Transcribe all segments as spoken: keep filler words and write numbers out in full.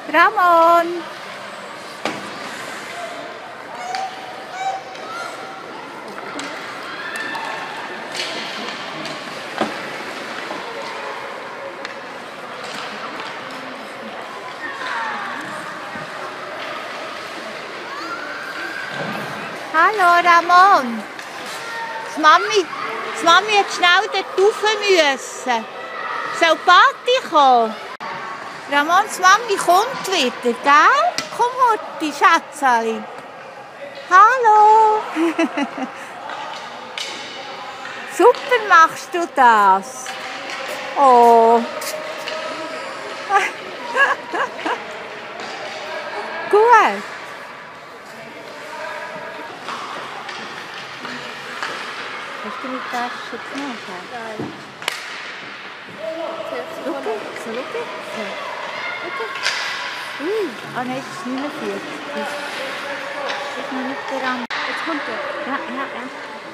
Ramon! Hallo Ramon! Die Mami, die Mami hat schnell dort rauf müssen. Soll die Party kommen? Ramons Mami kommt wieder, gell? Komm, Horti, Schätzeli. Hallo! Super machst du das. Oh. Gut. Hast du die Tasche genommen? Nein. Schau, so, schau. So. Ui, ah nein, das ist neunundvierzig. Das ist noch nicht der andere. Jetzt kommt er. Ja, ja, ja.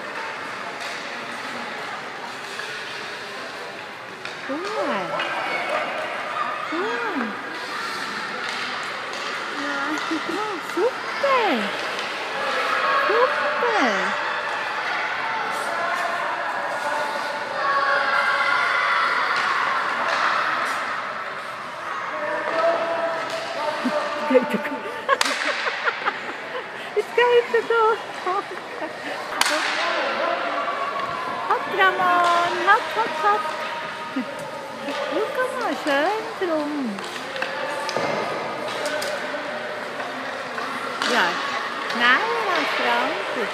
Gut. Gut. Nein. Ja, super. Super. Jetzt geht er doch. Hopp, Ramon, hopp, hopp, hopp. Schau mal, schön drum. Ja, schneller als der andere.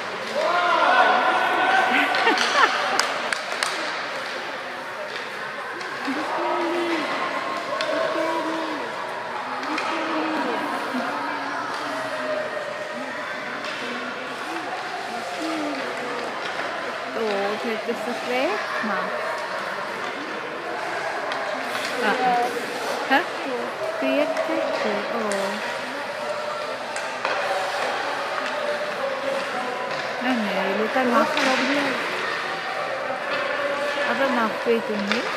Oh, jetzt hat er es so schwer gemacht. Ah. Hä? vierzig? Oh. Ah nein, schau, er macht es nicht. Aber er macht wieder nicht.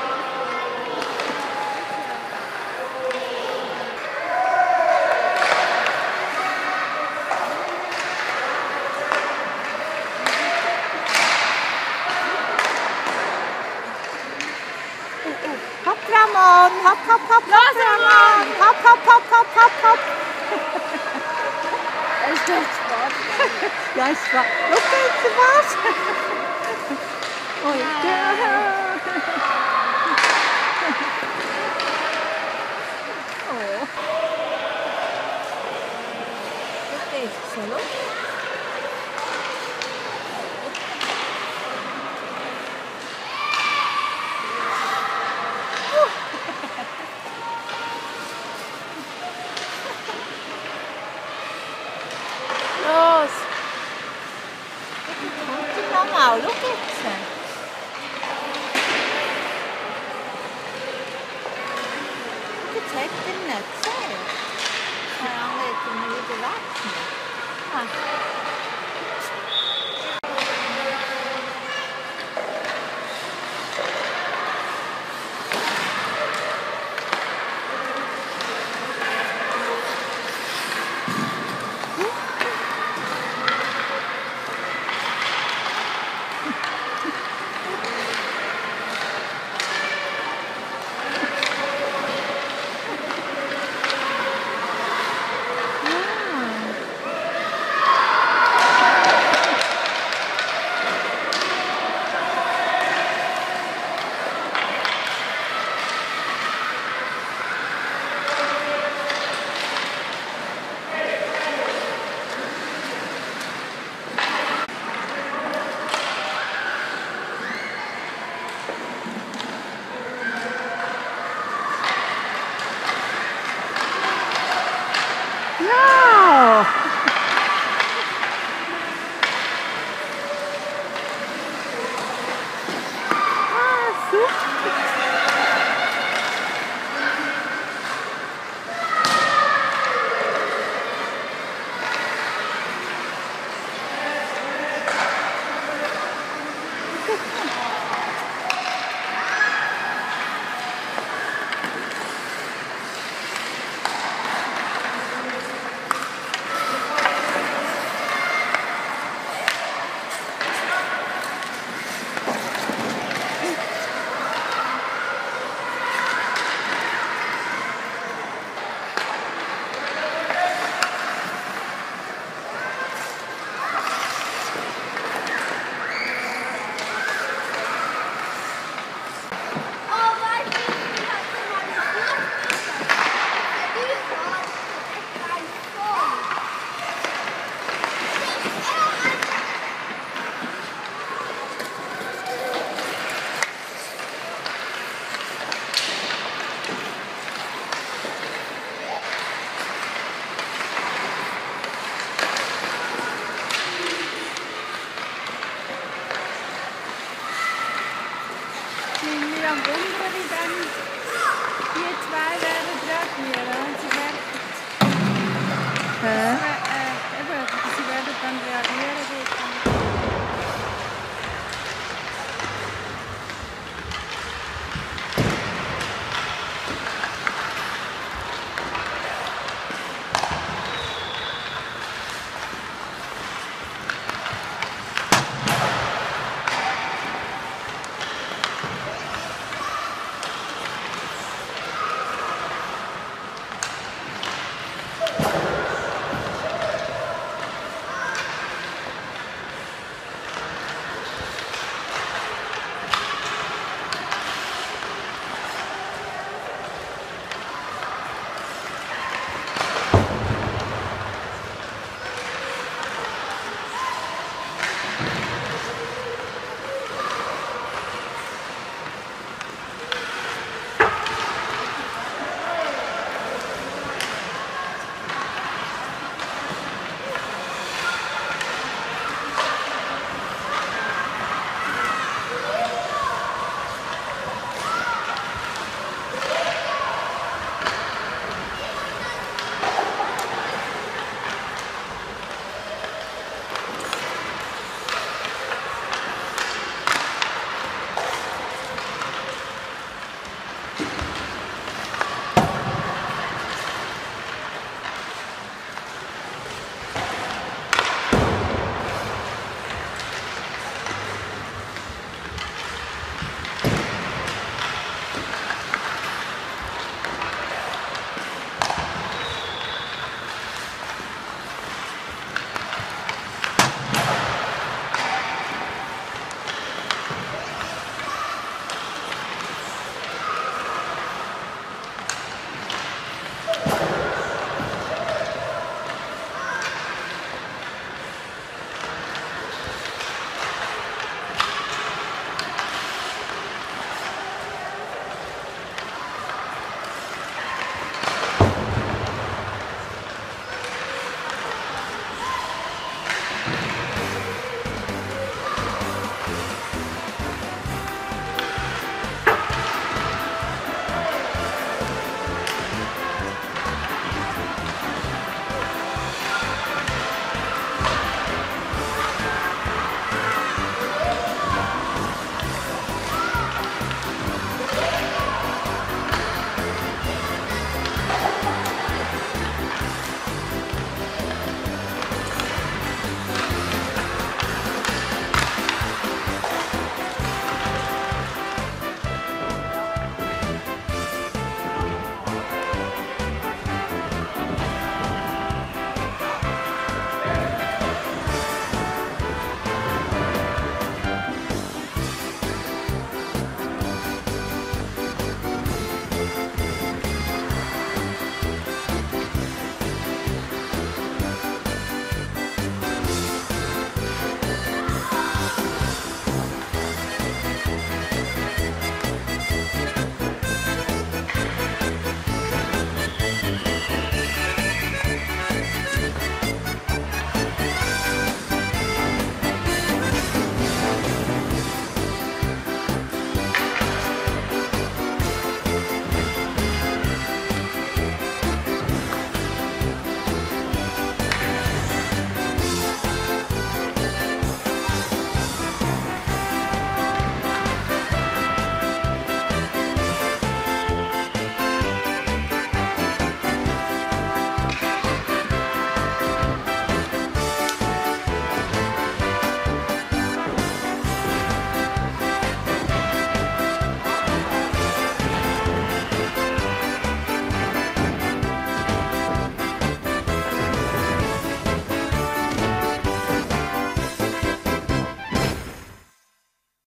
Hopp, Ramon! Hopp, hopp, hopp, hopp, Ramon! Hopp, hopp, hopp, hopp, hopp, hopp! Er ist doch Spaß. Ja, es war... Schau, jetzt was? Oh, ja. Oh. Das ist so lustig. Los! Kommt er nochmal? Schau jetzt! Schau, jetzt hat er nicht gesehen. Der andere hat ihn wieder weggenommen. Ah.